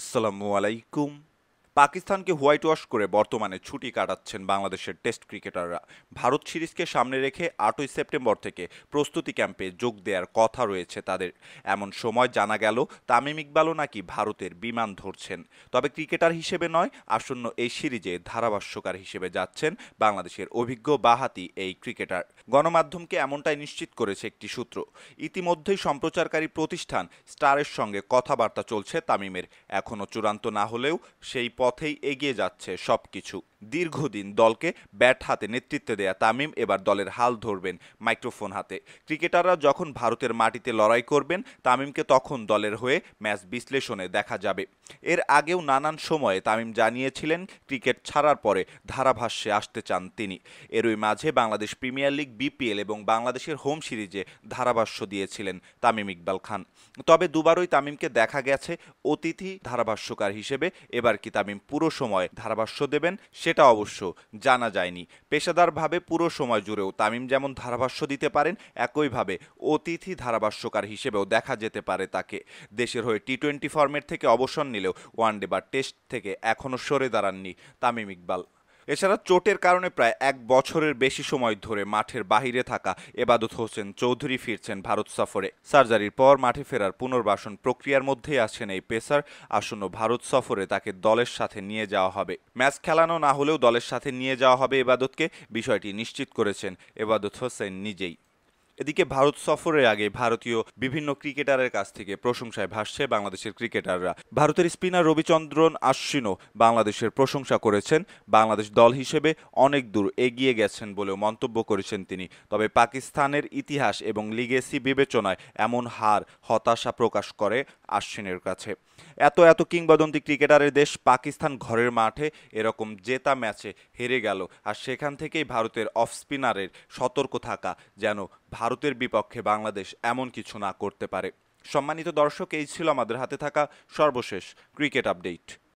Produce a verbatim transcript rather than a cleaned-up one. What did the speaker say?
আসসালামু আলাইকুম। পাকিস্তানকে হোয়াইট ওয়াশ করে বর্তমানে ছুটি কাটাচ্ছেন বাংলাদেশের টেস্ট ক্রিকেটাররা। ভারত সিরিজকে সামনে রেখে আটই সেপ্টেম্বর থেকে প্রস্তুতি ক্যাম্পে যোগ দেওয়ার কথা রয়েছে তাদের। এমন সময় জানা গেল তামিম ইকবালও নাকি ভারতের বিমান ধরছেন। তবে ক্রিকেটার হিসেবে নয়, আসন্ন এই সিরিজে ধারাভাষ্যকার হিসেবে যাচ্ছেন বাংলাদেশের অভিজ্ঞ বাঁহাতি এই ক্রিকেটার। গণমাধ্যমকে এমনটাই নিশ্চিত করেছে একটি সূত্র। ইতিমধ্যেই সম্প্রচারকারী প্রতিষ্ঠান স্টারের সঙ্গে কথাবার্তা চলছে তামিমের। এখনও চূড়ান্ত না হলেও সেই পথেই এগিয়ে যাচ্ছে সবকিছু। দীর্ঘদিন দলকে ব্যাট হাতে নেতৃত্ব দেয়া তামিম এবার দলের হাল ধরবেন মাইক্রোফোন হাতে। ক্রিকেটাররা যখন ভারতের মাটিতে লড়াই করবেন, তামিমকে তখন দলের হয়ে ম্যাচ বিশ্লেষণে দেখা যাবে। এর আগেও নানান সময়ে তামিম জানিয়েছিলেন ক্রিকেট ছাড়ার পরে ধারাভাষ্যে আসতে চান তিনি। এরই মাঝে বাংলাদেশ প্রিমিয়ার লিগ, বিপিএল এবং বাংলাদেশের হোম সিরিজে ধারাভাষ্য দিয়েছিলেন তামিম ইকবাল খান। তবে দুবারই তামিমকে দেখা গেছে অতিথি ধারাভাষ্যকার হিসেবে। এবার কি তামিম পুরো সময় ধারাভাষ্য দেবেন সেটা অবশ্য জানা যায়নি। পেশাদারভাবে পুরো সময় জুড়েও তামিম যেমন ধারাভাষ্য দিতে পারেন, একইভাবে অতিথি ধারাভাষ্যকার হিসেবেও দেখা যেতে পারে তাকে। দেশের হয়ে টি টোয়েন্টি ফর্মেট থেকে অবসর নিলেও ওয়ানডে বা টেস্ট থেকে এখনও সরে দাঁড়াননি তামিম ইকবাল। এছাড়া চোটের কারণে প্রায় এক বছরের বেশি সময় ধরে মাঠের বাহিরে থাকা এবাদত হোসেন চৌধুরী ফিরছেন ভারত সফরে। সার্জারির পর মাঠে ফেরার পুনর্বাসন প্রক্রিয়ার মধ্যেই আছেন এই পেসার। আসন্ন ভারত সফরে তাকে দলের সাথে নিয়ে যাওয়া হবে। ম্যাচ খেলানো না হলেও দলের সাথে নিয়ে যাওয়া হবে এবাদতকে, বিষয়টি নিশ্চিত করেছেন এবাদত হোসেন নিজেই। এদিকে ভারত সফরের আগে ভারতীয় বিভিন্ন ক্রিকেটারের কাছ থেকে প্রশংসায় ভাসছে বাংলাদেশের ক্রিকেটাররা। ভারতের স্পিনার রবিচন্দ্রন আশ্বিনও বাংলাদেশের প্রশংসা করেছেন। বাংলাদেশ দল হিসেবে অনেক দূর এগিয়ে গেছেন বলেও মন্তব্য করেছেন তিনি। তবে পাকিস্তানের ইতিহাস এবং লিগেসি বিবেচনায় এমন হার হতাশা প্রকাশ করে আশ্বিনের কাছে। এত এত কিংবদন্তি ক্রিকেটারের দেশ পাকিস্তান ঘরের মাঠে এরকম জেতা ম্যাচে হেরে গেল, আর সেখান থেকেই ভারতের অফ স্পিনারের সতর্ক থাকা যেন ভারতের বিপক্ষে বাংলাদেশ এমন কিছু না করতে পারে। সম্মানিত দর্শক, এই ছিল আমাদের হাতে থাকা সর্বশেষ ক্রিকেট আপডেট।